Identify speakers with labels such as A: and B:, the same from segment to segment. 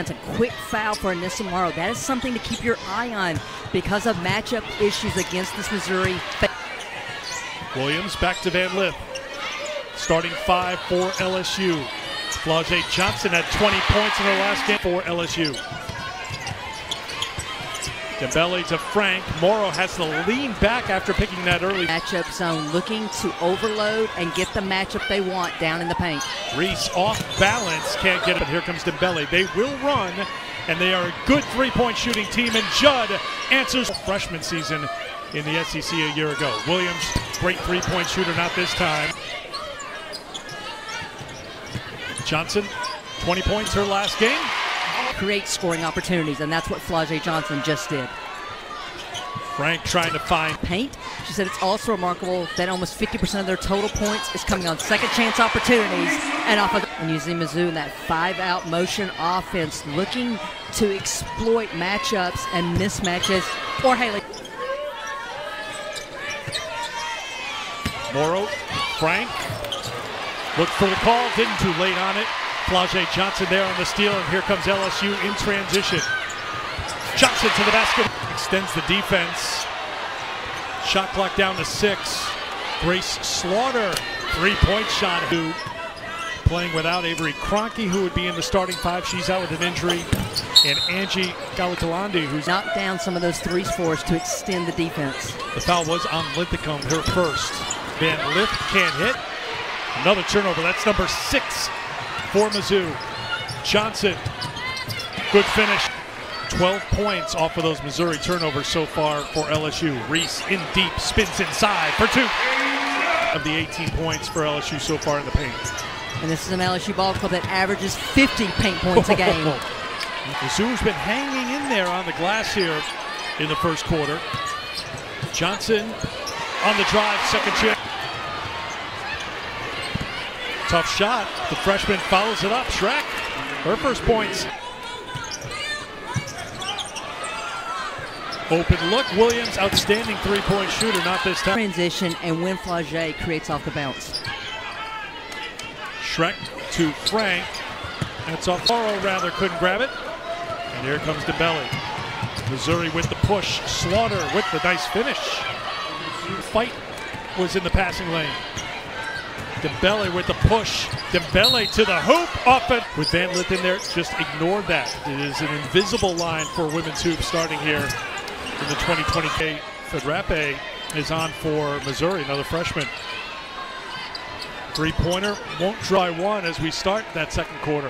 A: It's a quick foul for Anissa Morrow. That is something to keep your eye on because of matchup issues against this Missouri.
B: Williams back to Van Lith. Starting 5 for LSU. Flau'jae Johnson had 20 points in her last game for LSU. Dembele to Frank. Morrow has to lean back after picking that early.
A: Matchup zone, looking to overload and get the matchup they want down in the paint.
B: Reese off balance, can't get it, but here comes Dembele. They will run, and they are a good three-point shooting team, and Judd answers freshman season in the SEC a year ago. Williams, great three-point shooter, not this time. Johnson, 20 points her last game.
A: Create scoring opportunities, and that's what Flau'jae Johnson just did.
B: Frank trying to find
A: paint. She said it's also remarkable that almost 50% of their total points is coming on second chance opportunities and off of, and using Mizzou in that 5-out motion offense, looking to exploit matchups and mismatches for Haley.
B: Morrow, Frank, looked for the call, didn't, too late on it. Flau'jae Johnson there on the steal, and here comes LSU in transition. Johnson to the basket, extends the defense. Shot clock down to 6. Grace Slaughter, three-point shot. Playing without Avery Kroenke, who would be in the starting 5. She's out with an injury. And Angie Galatalandi, who's
A: knocked down some of those threes for us to extend the defense.
B: The foul was on Linthicum, her first. Van Lith can't hit. Another turnover, that's number 6 for Mizzou. Johnson, good finish. 12 points off of those Missouri turnovers so far for LSU. Reese in deep, spins inside for 2 of the 18 points for LSU so far in the paint.
A: And this is an LSU ball club that averages 50 paint points a game.
B: Mizzou's been hanging in there on the glass here in the first quarter. Johnson on the drive, second chance. Tough shot. The freshman follows it up. Shrek, her first points. Open look. Williams, outstanding three-point shooter, not this time.
A: Transition, and when Flau'jae creates off the bounce.
B: Shrek to Frank. That's off. Morrow rather couldn't grab it. And here comes Dembele. Missouri with the push. Slaughter with the nice finish. Fight was in the passing lane. Dembele with the push. Dembele to the hoop. Off it. With Van Lith in there, just ignore that. It is an invisible line for women's hoops starting here in the 2020. Fadrape is on for Missouri, another freshman. Three-pointer won't try one as we start that second quarter.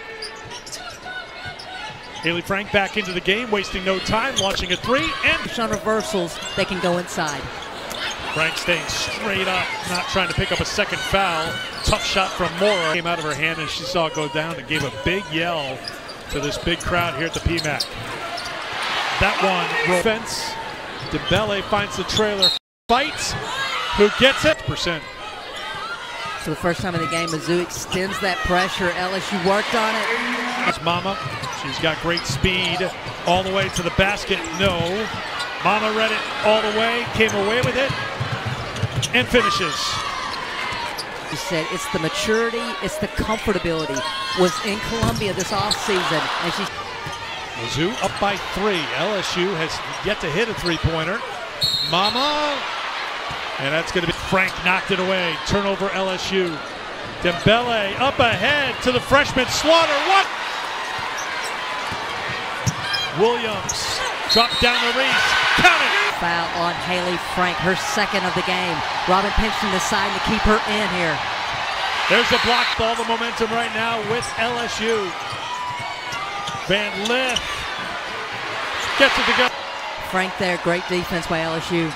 B: Haley Frank back into the game, wasting no time, launching a 3, and
A: on reversals, they can go inside.
B: Frank staying straight up, not trying to pick up a second foul. Tough shot from Morrow. Came out of her hand and she saw it go down and gave a big yell to this big crowd here at the PMAC. That one, offense. Dembele finds the trailer, fights, who gets it?
A: So the first time in the game, Mizzou extends that pressure. LSU worked on it.
B: That's Mama. She's got great speed all the way to the basket. No. Mama read it all the way, came away with it, and finishes.
A: She said it's the maturity, it's the comfortability. Was in Columbia this offseason, and she.
B: Mizzou up by 3. LSU has yet to hit a three-pointer. Mama, and that's going to be Frank knocked it away. Turnover LSU. Dembele up ahead to the freshman Slaughter. What? Williams dropped down the Reese. Count it.
A: Foul on Haley Frank, her second of the game. Robin Pinchton deciding to keep her in here.
B: There's a block. All the momentum right now with LSU. Van Lith gets it to go.
A: Frank there, great defense by LSU.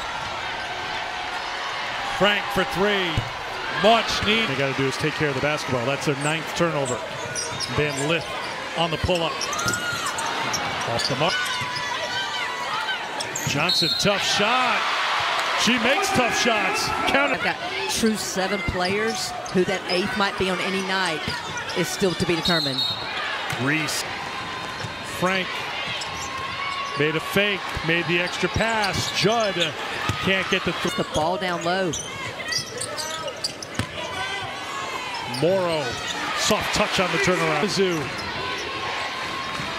B: Frank for 3. Much need. They got to do is take care of the basketball. That's their 9th turnover. Van Lith on the pull-up. Off the mark. Johnson, tough shot. She makes tough shots. Count it.
A: I've got true 7 players who that 8th might be on any night is still to be determined.
B: Reese. Frank made a fake, made the extra pass. Judd can't get the
A: ball down low.
B: Morrow, soft touch on the turnaround. Mizzou.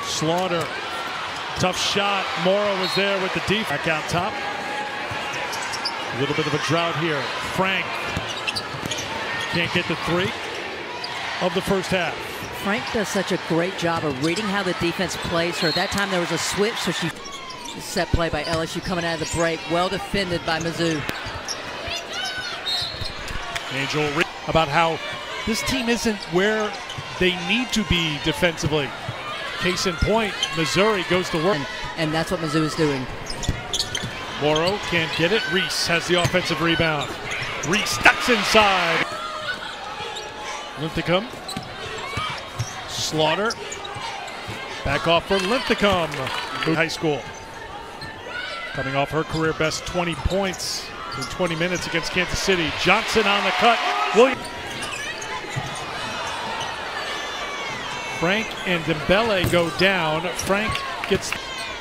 B: Slaughter. Tough shot. Morrow was there with the defense. Back out top. A little bit of a drought here. Frank can't get the three of the first half.
A: Frank does such a great job of reading how the defense plays her. That time there was a switch, so she set play by LSU coming out of the break. Well defended by Mizzou.
B: Angel about how this team isn't where they need to be defensively. Case in point, Missouri goes to work.
A: And that's what Mizzou is doing.
B: Morrow can't get it. Reese has the offensive rebound. Reese ducks inside. Linthicum. Slaughter. Back off for Linthicum. High school. Coming off her career best 20 points in 20 minutes against Kansas City. Johnson on the cut. Williams. Frank and Dembele go down. Frank gets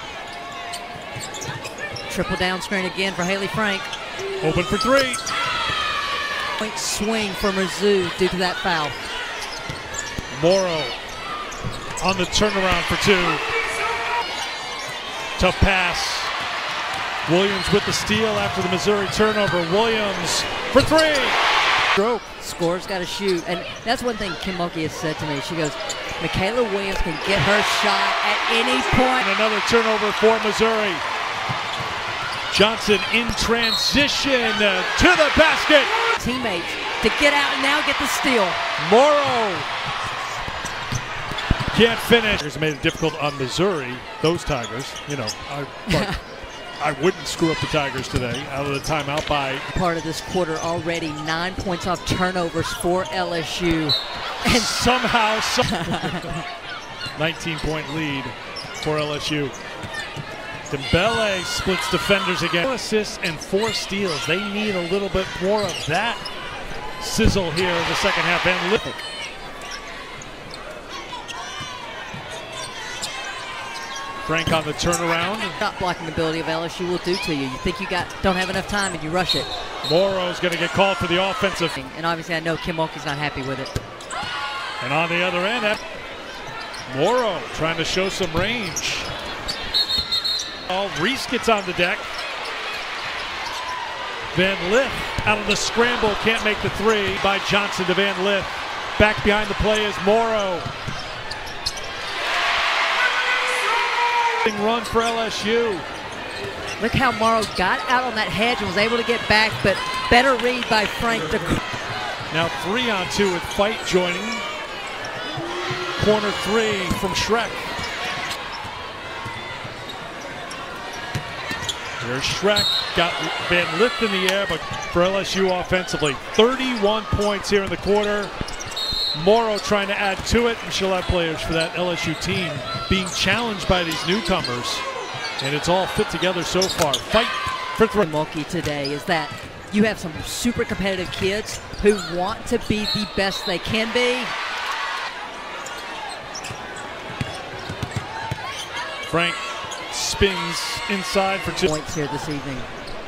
A: triple down screen again for Haley Frank.
B: Open for three.
A: Point swing for Mizzou due to that foul.
B: Morrow on the turnaround for two. Tough pass. Williams with the steal after the Missouri turnover. Williams for three. Stroke.
A: Score's got to shoot. And that's one thing Kim Mulkey has said to me. She goes, Michaela Williams can get her shot at any point.
B: And another turnover for Missouri. Johnson in transition to the basket.
A: Teammates to get out and now get the steal.
B: Morrow can't finish. It's made it difficult on Missouri. Those Tigers, you know, I wouldn't screw up the Tigers today. Out of the timeout by
A: part of this quarter already. 9 points off turnovers for LSU.
B: And somehow 19-point lead for LSU. Dembele splits defenders again. 4 assists and 4 steals. They need a little bit more of that sizzle here in the second half. And Frank on the turnaround.
A: Shot blocking ability of LSU will do to you. You think you don't have enough time and you rush it.
B: Morrow's going to get called for the offensive.
A: And obviously I know Kim Mulkey's not happy with it.
B: And on the other end, Morrow trying to show some range. Reese gets on the deck. Van Lith out of the scramble, can't make the three by Johnson to Van Lith. Back behind the play is Morrow. Run for LSU.
A: Look how Morrow got out on that hedge and was able to get back, but better read by Frank.
B: Now 3-on-2 with Fight joining. Corner three from Schreck. There's Schreck, got Van Lith in the air, but for LSU offensively. 31 points here in the quarter. Morrow trying to add to it, and she'll have players for that LSU team being challenged by these newcomers. And it's all fit together so far. Fight for three.
A: Mulkey today is that you have some super competitive kids who want to be the best they can be.
B: Frank spins inside for 2
A: points here this evening.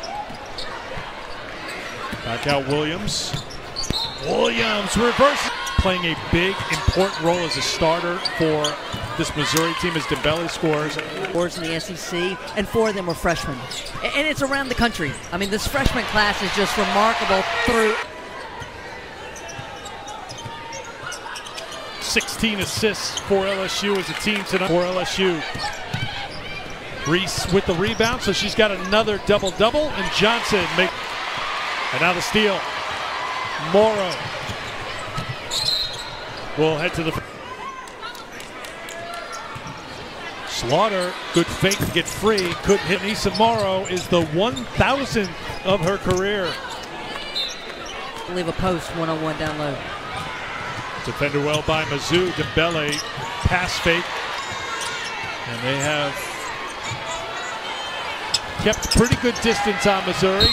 B: Back out Williams. Williams reverses. Playing a big, important role as a starter for this Missouri team as Dembele scores.
A: Scores in the SEC, and 4 of them were freshmen. And it's around the country. I mean, this freshman class is just remarkable through.
B: 16 assists for LSU as a team tonight for LSU. Reese with the rebound, so she's got another double-double, and Johnson make. And now the steal. Morrow will head to the. Slaughter, good fake to get free, couldn't hit. Nisa Morrow is the 1,000th of her career.
A: Leave a post one-on-one down low.
B: Defender well by Mizzou. Dembele pass fake, and they have kept pretty good distance on Missouri.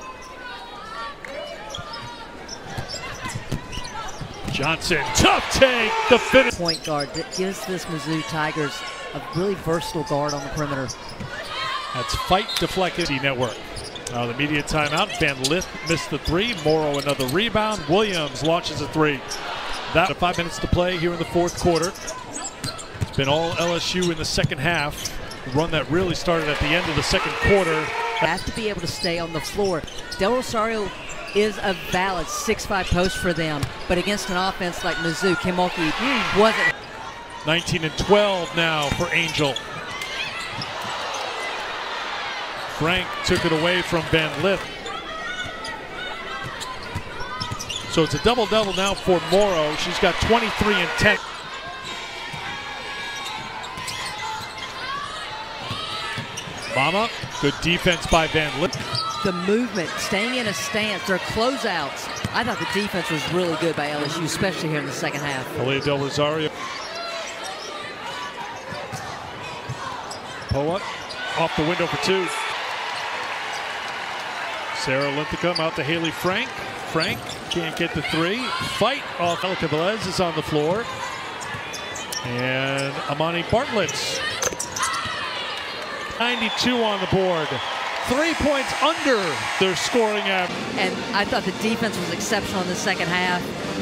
B: Johnson, tough take, the finish.
A: Point guard that gives this Mizzou Tigers a really versatile guard on the perimeter.
B: That's Fight deflected. Network. Now the media timeout. Van Lith missed the three. Morrow another rebound. Williams launches a three. That 5 minutes to play here in the fourth quarter. Been all LSU in the second half. A run that really started at the end of the second quarter.
A: Have to be able to stay on the floor. Del Rosario is a valid 6'5" post for them, but against an offense like Mizzou, Kim Mulkey wasn't.
B: 19 and 12 now for Angel. Frank took it away from Van Lith. So it's a double-double now for Morrow. She's got 23 and 10. Mama, good defense by Van Lith.
A: The movement, staying in a stance, their closeouts. I thought the defense was really good by LSU, especially here in the second half.
B: Aaliyah Del Rosario. Poa off the window for two. Sarah Linthicum out to Haley Frank. Frank can't get the three. Fight off. Elka Velez is on the floor. And Amani Bartlett. 92 on the board. 3 points under their scoring average.
A: And I thought the defense was exceptional in the second half.